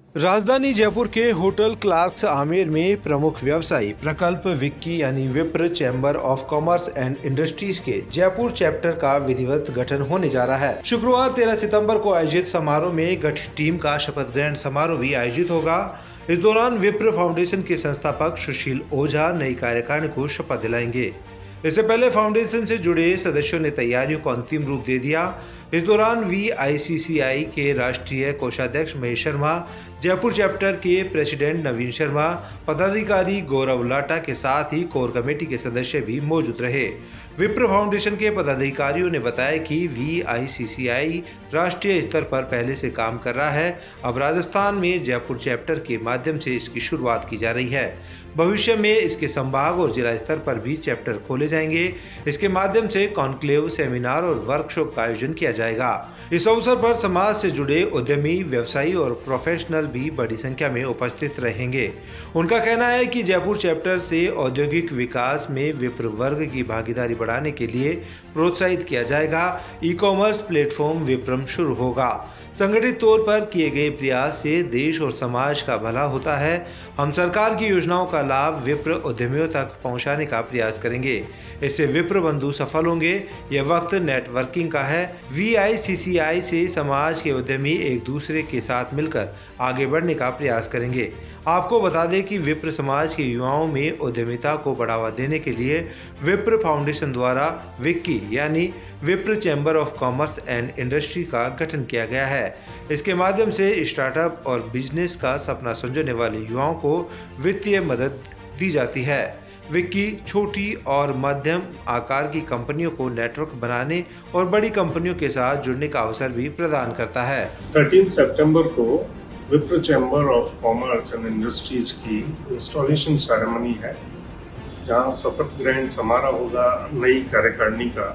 राजधानी जयपुर के hotel Clarks Amer में प्रमुख व्यवसायी प्रकल्प विक्की यानी Vipra chamber of commerce and industries के जयपुर चैप्टर का विधिवत गठन होने जा रहा है। शुक्रवार 13 सितंबर को आयोजित समारोह में गठित टीम का शपथ ग्रहण समारोह भी आयोजित होगा। इस दौरान विप्र फाउंडेशन के संस्थापक सुशील ओझा नई कार्यकारिणी को शपथ दिलाएंगे। इससे पहले फाउंडेशन से जुड़े सदस्यों ने तैयारियों को अंतिम रूप दे दिया। इस दौरान VICCI के राष्ट्रीय कोषाध्यक्ष महेश शर्मा, जयपुर चैप्टर के प्रेसिडेंट नवीन शर्मा, पदाधिकारी गौरव लाटा के साथ ही कोर कमेटी के सदस्य भी मौजूद रहे। विप्र फाउंडेशन के पदाधिकारियों ने बताया कि VICCI राष्ट्रीय स्तर पर पहले से काम कर रहा है। अब राजस्थान में जयपुर चैप्टर के माध्यम से इसकी शुरुआत की जा रही है। भविष्य में इसके संभाग और जिला स्तर पर भी चैप्टर खोले जाएंगे। इसके माध्यम से कॉन्क्लेव, सेमिनार और वर्कशॉप का आयोजन किया जाएगा। इस अवसर पर समाज से जुड़े उद्यमी, व्यवसायी और प्रोफेशनल भी बड़ी संख्या में उपस्थित रहेंगे। उनका कहना है कि जयपुर चैप्टर से औद्योगिक विकास में विप्र वर्ग की भागीदारी बढ़ाने के लिए प्रोत्साहित किया जाएगा। ई-कॉमर्स प्लेटफॉर्म विप्रम शुरू होगा। संगठित तौर पर किए गए प्रयास से देश और समाज का भला होता है। हम सरकार की योजनाओं का लाभ विप्र उद्यमियों तक पहुंचाने का प्रयास करेंगे। इससे विप्र बंधु सफल होंगे। यह वक्त नेटवर्किंग का है। VICCI से समाज के उद्यमी एक दूसरे के साथ मिलकर आगे बढ़ने का प्रयास करेंगे। आपको बता दें कि विप्र समाज के युवाओं में उद्यमिता को बढ़ावा देने के लिए विप्र फाउंडेशन द्वारा विक्की यानी Vipra chamber of commerce and industry का गठन किया गया है। इसके माध्यम से स्टार्टअप और बिजनेस का सपना संजोने वाले युवाओं को वित्तीय मदद दी जाती है। विक्की छोटी और मध्यम आकार की कंपनियों को नेटवर्क बनाने और बड़ी कंपनियों के साथ जुड़ने का अवसर भी प्रदान करता है। 13 सितंबर को Vipra chamber of commerce and industries की इंस्टॉलेशन सेरेमनी है, जहां शपथ ग्रहण समारोह होगा नई कार्यकारिणी का,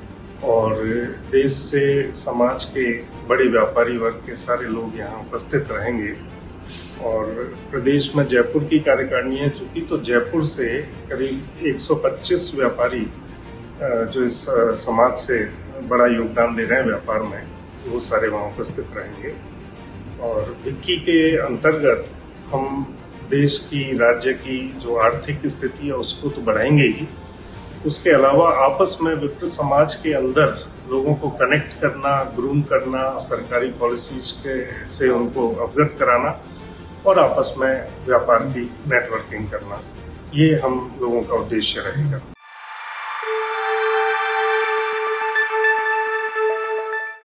और देश से समाज के बड़े व्यापारी वर्ग के सारे लोग यहाँ उपस्थित रहेंगे। और प्रदेश में जयपुर की कार्यकारिणी है चूँकि, तो जयपुर से करीब 125 व्यापारी जो इस समाज से बड़ा योगदान दे रहे हैं व्यापार में, वो सारे वहाँ उपस्थित रहेंगे। और विक्की के अंतर्गत हम देश की, राज्य की जो आर्थिक स्थिति है उसको तो बढ़ाएंगे ही, उसके अलावा आपस में विप्र समाज के अंदर लोगों को कनेक्ट करना, ग्रूम करना, सरकारी पॉलिसीज के से उनको अवगत कराना और आपस में व्यापार की नेटवर्किंग करना, ये हम लोगों का उद्देश्य रहेगा।